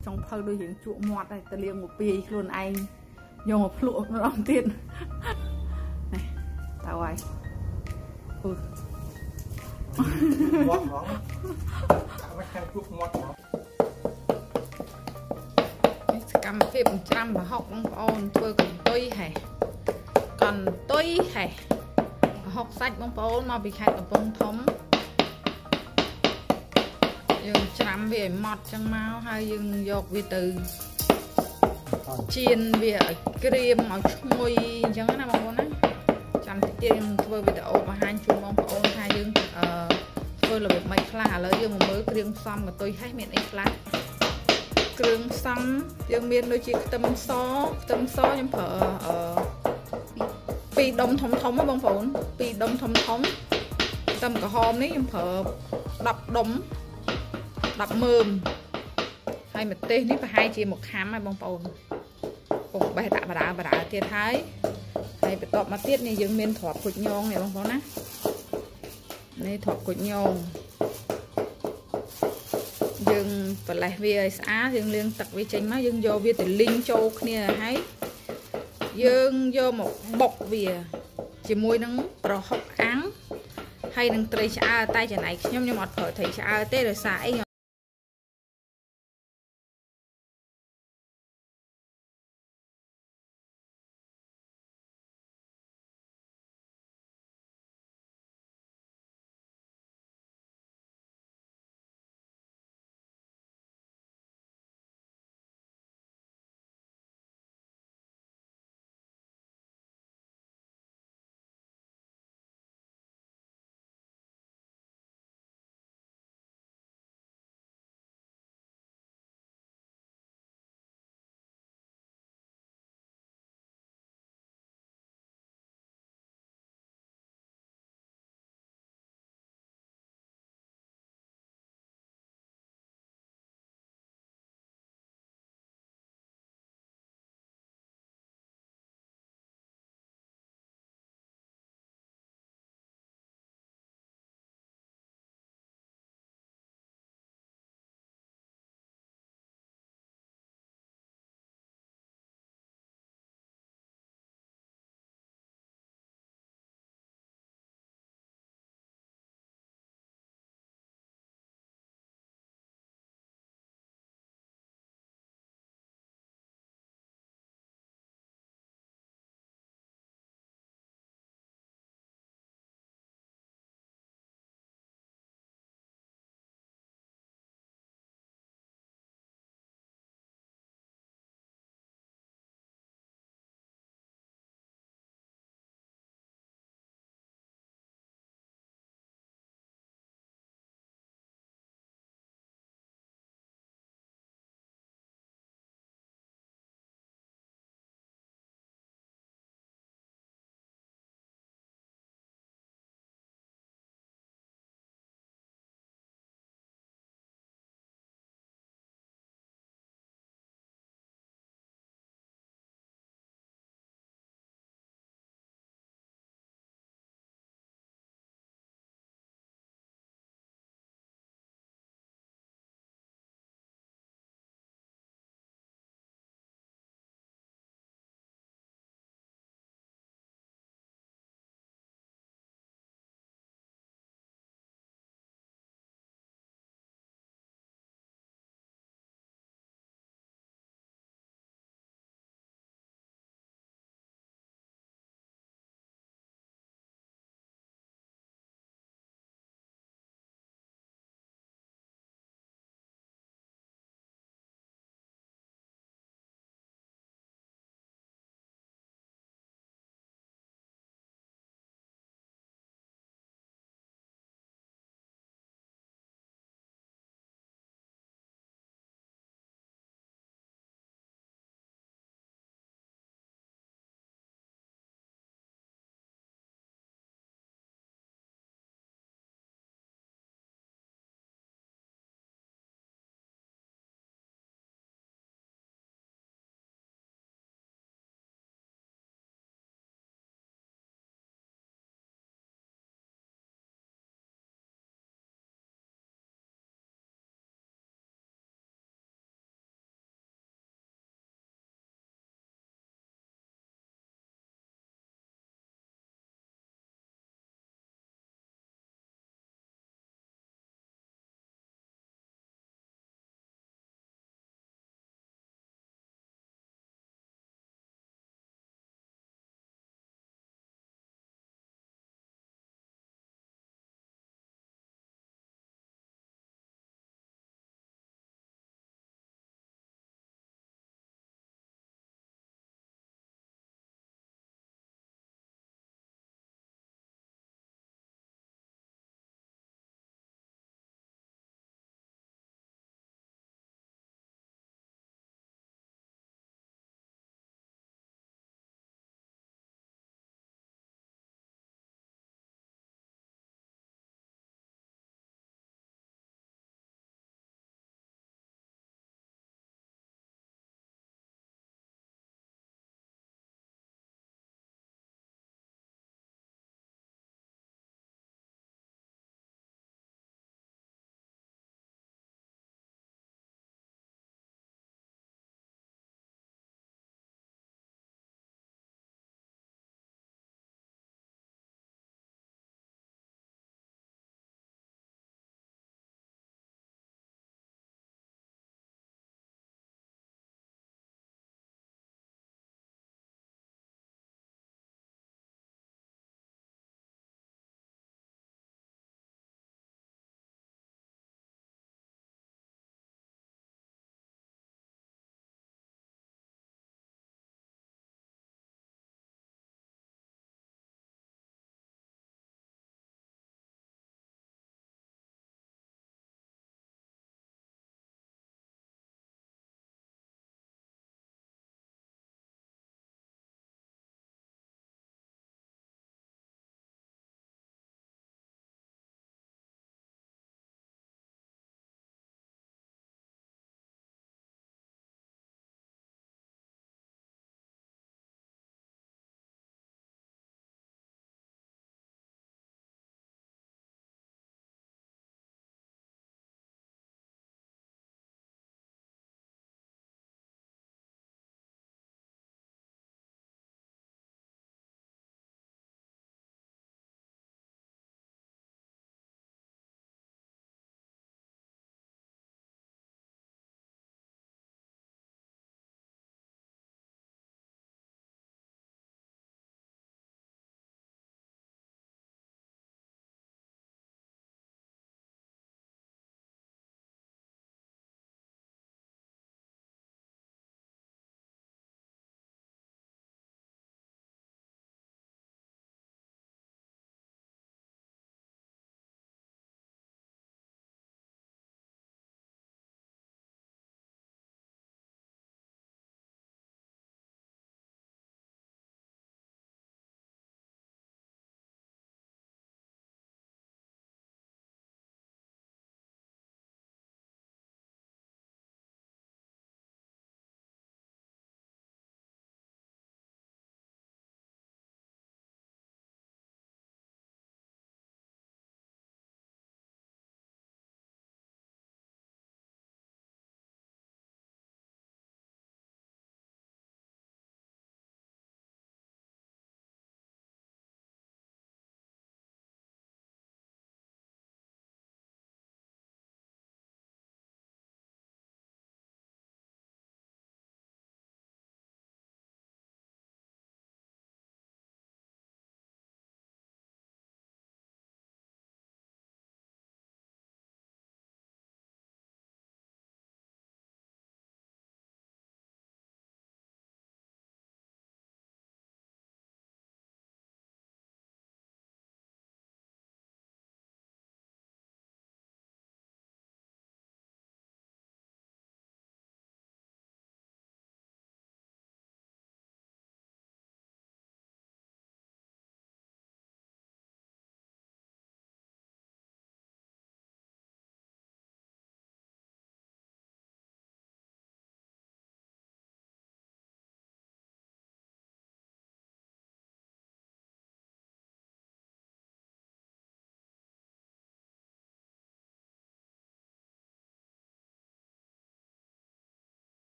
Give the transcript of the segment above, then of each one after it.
trong phơi đôi hiện chuộng mọt này ta liêng một pi luôn anh vô một lụa nó đong tiền này tao ai cầm phim trăm mà học ông ôn tôi còn tôi hề học sách bông bố mà bị khai ở bông thống dừng chạm về mọt trong máu hay dừng dọc vì từ chiên về cream màu môi chẳng là bông bố á chạm tiền vừa bị đậu và hai chung bông bố hai dừng tôi là việc mạch là lấy dừng một mới cream xong mà tôi thấy miệng ít lá cream xong dừng miệng đôi chị tâm xó nhưng phở pi đông thống á bông phốn pi đông thống tâm cả hôm đấy nhưng phở đập mơm hay một tên ní và hai chị một khám hay bông phốn cùng bài đã thiệt thái hay phải tọt mà tiết này dừng miên thọt cột nhông này bông phốn á này thọt cột nhông dừng phải lại về xã dừng liên tập với tranh má dừng vô về từ linh châu nè hay dương vô một bọc về chỉ môi nắng pro học án hay nâng tây cha tay chân này nhưng mà một thầy cha tê rồi xài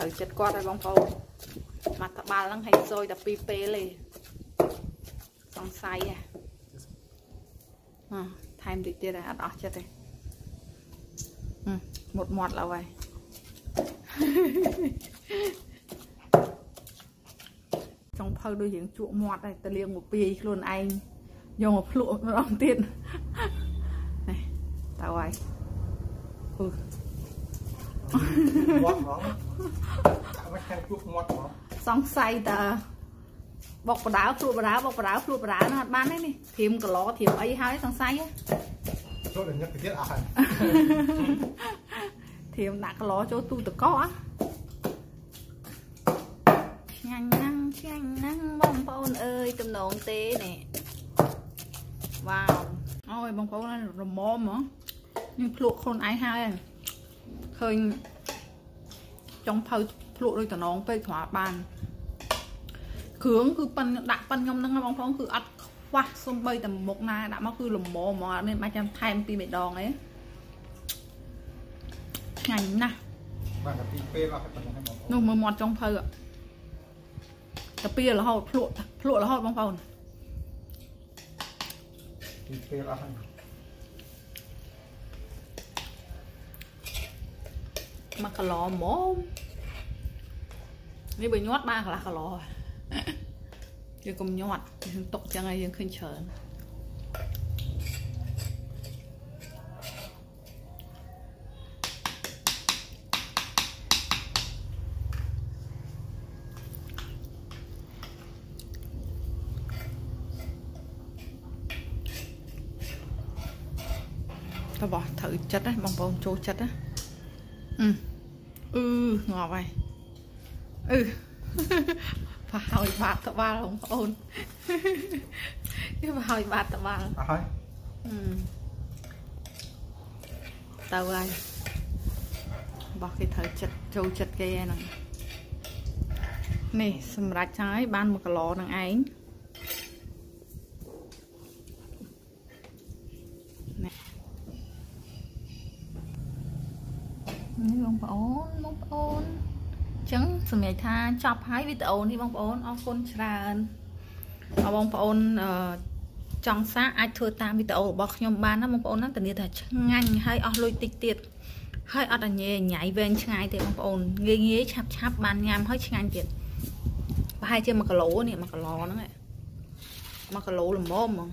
thử chất quạt đây bông phô mặt ta ba lăng hành rồi ta pi pê lì xong say à thêm tí tiết này đỏ chất này một mọt là vậy trong phơi đôi những chuộng mọt này ta liêng một pi luôn anh vô một lụa nó đong tiền này tao vậy xong say ta bọc đá phụt đá nó ban đấy nè thêm cả ló thêm ấy hai xong say á thêm nặng cái ló chỗ tu tự có á nhanh năng bông phôn ơi tôm nộn tê nè wow ôi bông phôn này rồi mồm hả nhưng luộc khôn ấy hai khơi trong phơi luộc đôi tờ nón cây thỏa bàn khướng cứ pan đặt pan nhom năng bông phôn cứ ắt quá xong bay tầm một na đã máu cứ lùm mồm mà nên mai chăm thêm pi mẹ đòn ấy nhanh nè nô mờ mọt trong phơi ạ tập pia là hột luộc là hột bông phôn mà cà lò mồmนี่ไปยอดมากละคาร์ลยังกลมยอดยังตกยังไงยังขึ้นเชิญta bỏ thử chất đấy bông bông trôi chất á ngọt vậy phải hỏi bạt tao ba không ôn cái phải hỏi bạt tao ba tao ơi bỏ cái thử chật trâu chật kia này nè sầm rạch trái ban một cái lò đằng ấy bông ôn chẳng sầm nhảy tha chọc hái video đi bông ôn ao con tràn bông ôn trong xác ai thưa tam video bọc nhom ban nó bông ôn nó tự nhiên là nhanh hay ao lôi tịch tiệt hay ao là nhảy về ngay thì bông ôn nghe chắp ban nhám hơi nhanh tiệt hai chưa mà cả lỗ này mà cả lò nó này mà cả lỗ là mồm